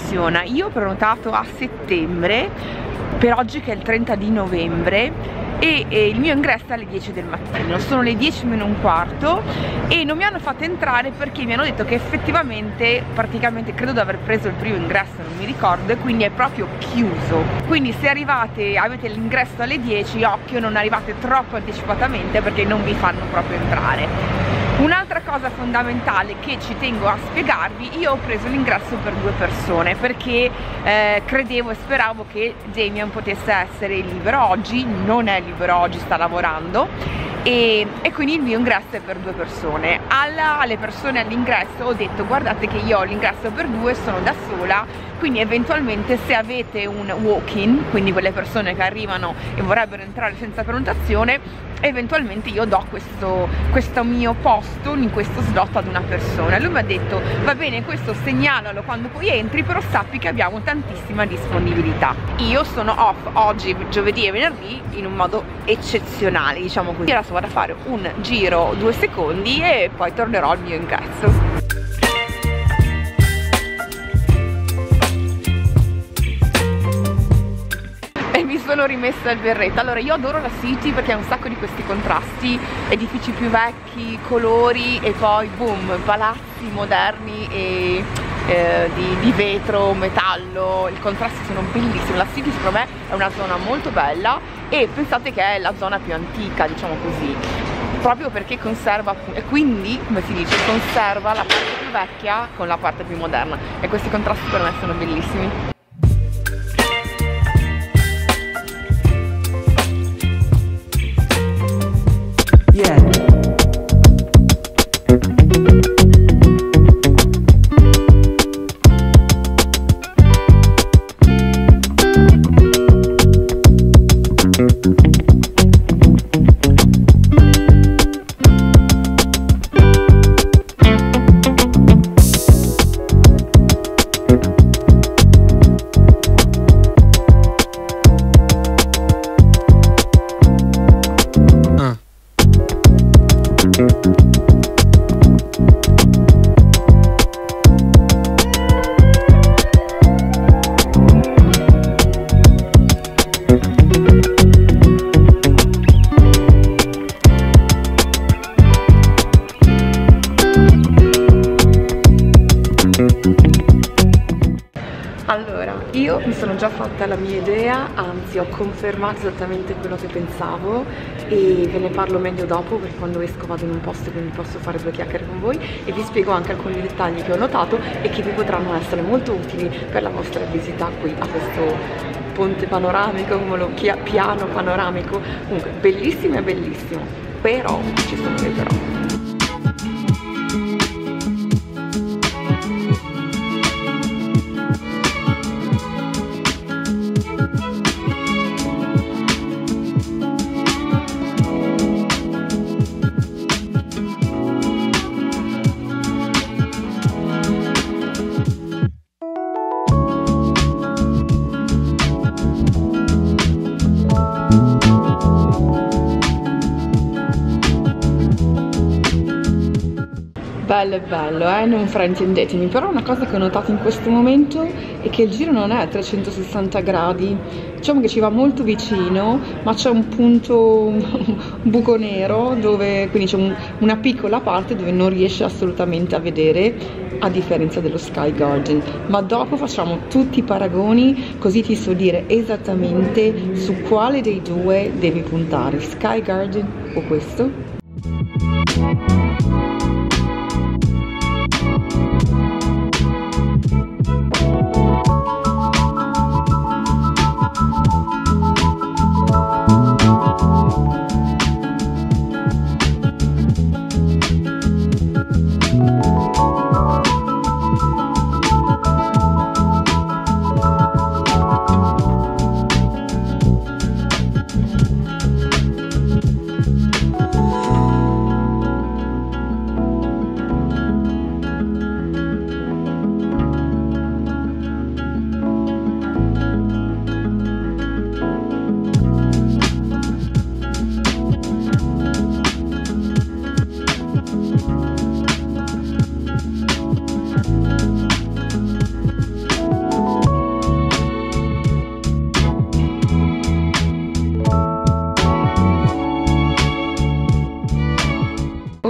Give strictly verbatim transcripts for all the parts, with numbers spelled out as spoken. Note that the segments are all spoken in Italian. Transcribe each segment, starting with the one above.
funziona? Io ho prenotato a settembre, per oggi che è il trenta di novembre, e, e il mio ingresso è alle dieci del mattino, sono le dieci meno un quarto e non mi hanno fatto entrare perché mi hanno detto che effettivamente, praticamente credo di aver preso il primo ingresso, non mi ricordo, e quindi è proprio chiuso. Quindi se arrivate, avete l'ingresso alle dieci, occhio, non arrivate troppo anticipatamente perché non vi fanno proprio entrare. Un'altra cosa fondamentale che ci tengo a spiegarvi: io ho preso l'ingresso per due persone perché eh, credevo e speravo che Damian potesse essere libero oggi. Non è libero oggi, sta lavorando, e, e quindi il mio ingresso è per due persone. Alla, alle persone all'ingresso ho detto: guardate che io ho l'ingresso per due, sono da sola, quindi eventualmente se avete un walk-in, quindi quelle persone che arrivano e vorrebbero entrare senza prenotazione, eventualmente io do questo, questo mio posto in questo slot ad una persona. Lui mi ha detto: va bene, questo segnalalo quando poi entri, però sappi che abbiamo tantissima disponibilità. Io sono off oggi, giovedì e venerdì, in un modo eccezionale, diciamo così. Adesso vado a fare un giro, due secondi, e poi tornerò al mio ingresso. Mi sono rimessa il berretto. Allora, io adoro la City perché ha un sacco di questi contrasti, edifici più vecchi, colori, e poi boom, palazzi moderni e eh, di, di vetro, metallo. I contrasti sono bellissimi. La City secondo me è una zona molto bella, e pensate che è la zona più antica, diciamo così, proprio perché conserva, e quindi, come si dice, conserva la parte più vecchia con la parte più moderna, e questi contrasti per me sono bellissimi. Allora, io mi sono già fatta la mia idea, anzi ho confermato esattamente quello che pensavo, e ve ne parlo meglio dopo, perché quando esco vado in un posto, quindi posso fare due chiacchiere con voi e vi spiego anche alcuni dettagli che ho notato e che vi potranno essere molto utili per la vostra visita qui a questo ponte panoramico, come lo chiamo, piano panoramico. Comunque bellissimo e bellissimo, però ci sono dei però. Bello e bello, eh? Non fraintendetemi, però una cosa che ho notato in questo momento è che il giro non è a trecentosessanta gradi, diciamo che ci va molto vicino, ma c'è un punto, un buco nero, dove quindi c'è un, una piccola parte dove non riesce assolutamente a vedere, a differenza dello Sky Garden. Ma dopo facciamo tutti i paragoni, così ti so dire esattamente su quale dei due devi puntare, Sky Garden o questo.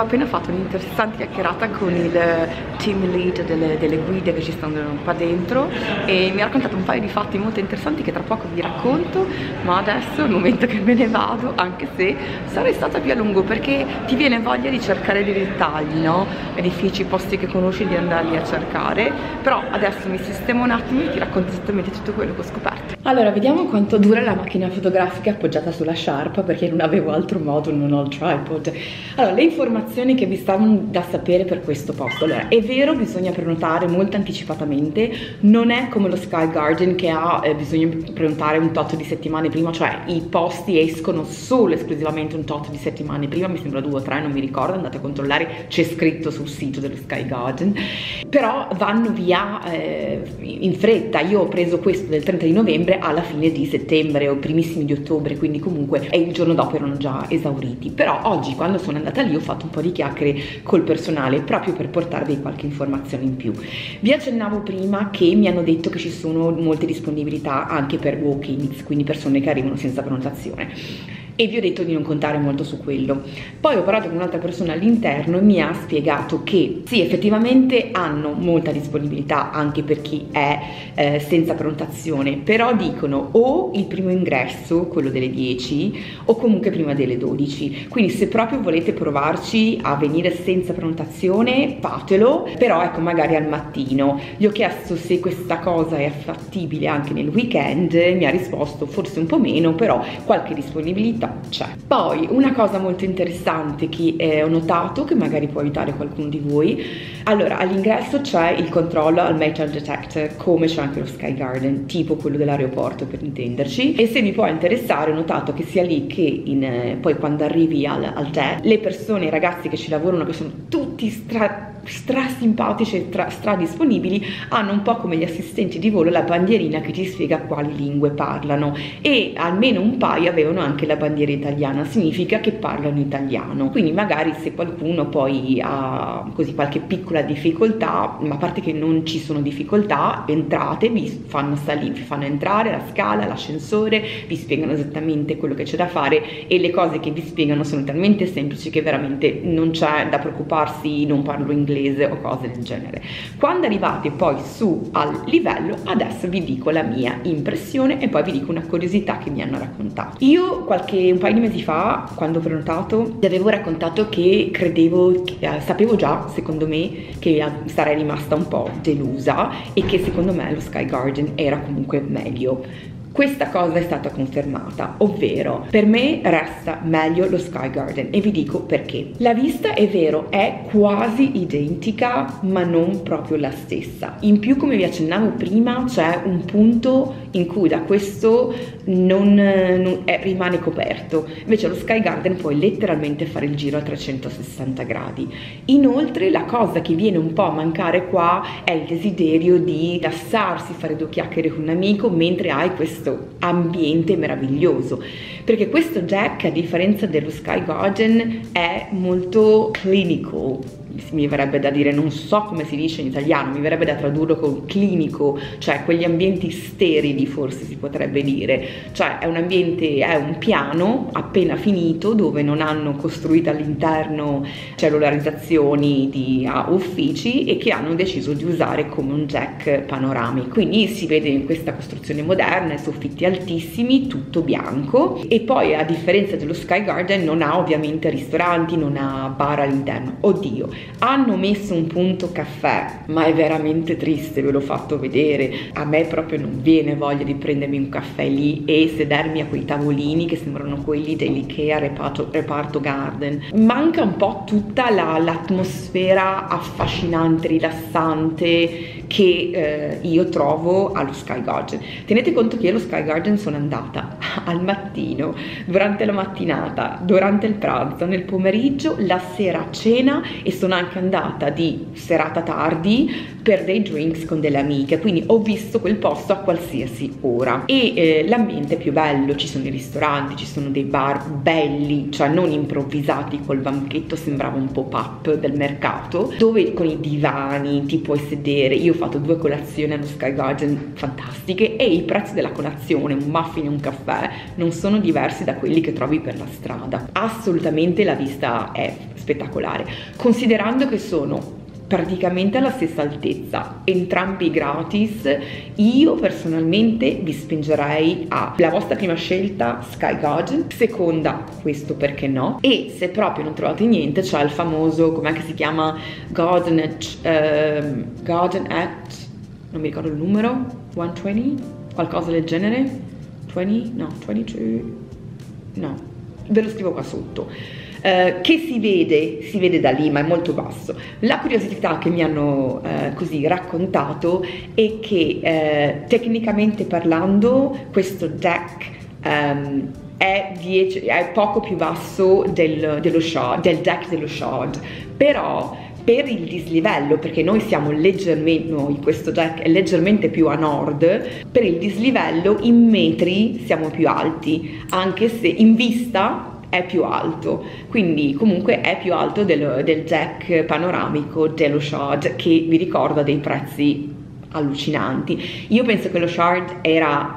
appena fatto un'interessante chiacchierata con il team lead delle, delle guide che ci stanno qua dentro e mi ha raccontato un paio di fatti molto interessanti che tra poco vi racconto, ma adesso è il momento che me ne vado, anche se sarei stata più a lungo perché ti viene voglia di cercare dei dettagli, no? Edifici, posti che conosci, di andarli a cercare, però adesso mi sistemo un attimo e ti racconto esattamente tutto quello che ho scoperto. Allora, vediamo quanto dura la macchina fotografica appoggiata sulla sciarpa, perché non avevo altro modo, non ho il tripod. Allora, le informazioni che vi stavano da sapere per questo posto. Allora, è vero, bisogna prenotare molto anticipatamente, non è come lo Sky Garden che ha eh, bisogna prenotare un tot di settimane prima, cioè i posti escono solo esclusivamente un tot di settimane prima, mi sembra due o tre, non mi ricordo, andate a controllare, c'è scritto sul sito dello Sky Garden, però vanno via eh, in fretta. Io ho preso questo del trenta di novembre alla fine di settembre o primissimi di ottobre, quindi comunque e il giorno dopo erano già esauriti. Però oggi, quando sono andata lì, ho fatto un po' di chiacchiere col personale proprio per portarvi qualche informazione in più. Vi accennavo prima che mi hanno detto che ci sono molte disponibilità anche per walk-ins, quindi persone che arrivano senza prenotazione, e vi ho detto di non contare molto su quello. Poi ho parlato con un'altra persona all'interno e mi ha spiegato che sì, effettivamente hanno molta disponibilità anche per chi è eh, senza prenotazione, però dicono o il primo ingresso, quello delle dieci, o comunque prima delle dodici. Quindi se proprio volete provarci a venire senza prenotazione, fatelo, però ecco, magari al mattino. Gli ho chiesto se questa cosa è fattibile anche nel weekend, mi ha risposto forse un po' meno, però qualche disponibilità c'è. Poi una cosa molto interessante che eh, ho notato, che magari può aiutare qualcuno di voi. Allora, all'ingresso c'è il controllo al metal detector, come c'è anche lo Sky Garden, tipo quello dell'aeroporto per intenderci, e se vi può interessare, ho notato che sia lì che in, eh, poi quando arrivi al, al jet, le persone, i ragazzi che ci lavorano, che sono tutti stra stra simpatici e stra, stra disponibili, hanno un po' come gli assistenti di volo la bandierina che ti spiega quali lingue parlano, e almeno un paio avevano anche la bandiera italiana, significa che parlano italiano. Quindi magari se qualcuno poi ha così qualche piccola difficoltà, ma a parte che non ci sono difficoltà, entrate, vi fanno salire, vi fanno entrare la scala, l'ascensore, vi spiegano esattamente quello che c'è da fare, e le cose che vi spiegano sono talmente semplici che veramente non c'è da preoccuparsi, non parlo inglese o cose del genere. Quando arrivate poi su al livello, adesso vi dico la mia impressione e poi vi dico una curiosità che mi hanno raccontato. Io qualche un paio di mesi fa, quando ho prenotato, vi avevo raccontato che credevo che, eh, sapevo già, secondo me, che sarei rimasta un po' delusa e che secondo me lo Sky Garden era comunque meglio. Questa cosa è stata confermata, ovvero per me resta meglio lo Sky Garden, e vi dico perché. La vista, è vero, è quasi identica ma non proprio la stessa. In più, come vi accennavo prima, c'è un punto in cui da questo non, non è, rimane coperto, invece lo Sky Garden puoi letteralmente fare il giro a trecentosessanta gradi. Inoltre la cosa che viene un po' a mancare qua è il desiderio di rilassarsi, fare due chiacchiere con un amico mentre hai questo ambiente meraviglioso, perché questo Jack, a differenza dello Sky Garden, è molto clinical, mi verrebbe da dire, non so come si dice in italiano, mi verrebbe da tradurlo con clinico, cioè quegli ambienti sterili, forse si potrebbe dire, cioè è un ambiente, è un piano appena finito dove non hanno costruito all'interno cellularizzazioni di uh, uffici, e che hanno deciso di usare come un jack panoramico. Quindi si vede in questa costruzione moderna, soffitti altissimi, tutto bianco, e poi a differenza dello Sky Garden non ha ovviamente ristoranti, non ha bar all'interno. Oddio, hanno messo un punto caffè, ma è veramente triste, ve l'ho fatto vedere, a me proprio non viene voglia di prendermi un caffè lì e sedermi a quei tavolini che sembrano quelli dell'Ikea reparto, reparto Garden. Manca un po' tutta l'atmosfera affascinante, rilassante che eh, io trovo allo Sky Garden. Tenete conto che io allo Sky Garden sono andata al mattino, durante la mattinata, durante il pranzo, nel pomeriggio, la sera a cena, e sono anche andata di serata tardi per dei drinks con delle amiche, quindi ho visto quel posto a qualsiasi ora, e eh, l'ambiente è più bello, ci sono i ristoranti, ci sono dei bar belli, cioè non improvvisati col banchetto, sembrava un pop-up del mercato, dove con i divani ti puoi sedere. Io ho fatto due colazioni allo Sky Garden fantastiche, e i prezzi della colazione, un muffin e un caffè, non sono diversi da quelli che trovi per la strada. Assolutamente la vista è spettacolare, considerando che sono praticamente alla stessa altezza, entrambi gratis. Io personalmente vi spingerei a la vostra prima scelta Sky Garden, seconda questo perché no, e se proprio non trovate niente c'è il famoso, com'è che si chiama, Garden at, uh, Garden at, non mi ricordo il numero, centoventi, qualcosa del genere, venti, no, ventidue, no, ve lo scrivo qua sotto. Uh, che si vede, si vede da lì, ma è molto basso. La curiosità che mi hanno uh, così raccontato è che uh, tecnicamente parlando questo deck um, è, dieci, è poco più basso del, dello shard, del deck dello shard, però per il dislivello, perché noi siamo leggermente, noi, questo deck è leggermente più a nord, per il dislivello in metri siamo più alti, anche se in vista è più alto, quindi comunque è più alto del, del deck panoramico dello shard, che vi ricorda dei prezzi allucinanti. Io penso che lo shard era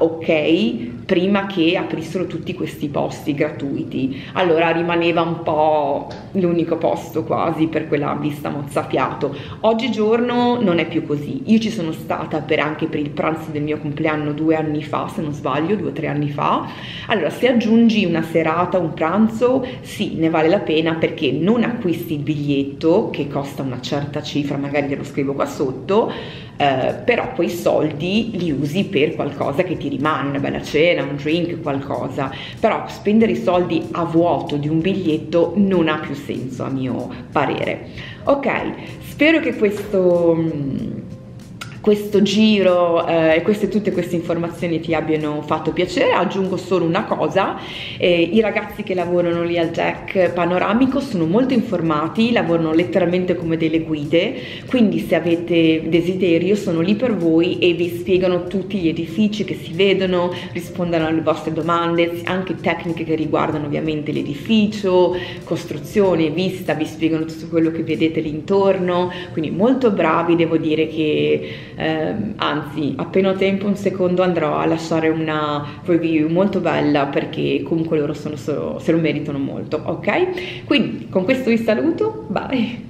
ok prima che aprissero tutti questi posti gratuiti, allora rimaneva un po' l'unico posto quasi per quella vista mozzafiato. Oggigiorno non è più così. Io ci sono stata per, anche per il pranzo del mio compleanno due anni fa, se non sbaglio, due o tre anni fa. Allora, se aggiungi una serata, un pranzo, sì, ne vale la pena, perché non acquisti il biglietto che costa una certa cifra, magari ve lo scrivo qua sotto, eh, però quei soldi li usi per qualcosa che ti rimane, una bella cena, un drink, qualcosa. Però spendere i soldi a vuoto di un biglietto non ha più senso, a mio parere. Ok, spero che questo questo giro e eh, queste, tutte queste informazioni ti abbiano fatto piacere. Aggiungo solo una cosa, eh, i ragazzi che lavorano lì al deck panoramico sono molto informati, lavorano letteralmente come delle guide, quindi se avete desiderio sono lì per voi e vi spiegano tutti gli edifici che si vedono, rispondono alle vostre domande, anche tecniche che riguardano ovviamente l'edificio, costruzione, vista, vi spiegano tutto quello che vedete lì intorno, quindi molto bravi. Devo dire che Eh, anzi, appena ho tempo, un secondo, andrò a lasciare una review molto bella, perché comunque loro sono solo, se lo meritano molto. Ok, quindi con questo vi saluto, bye.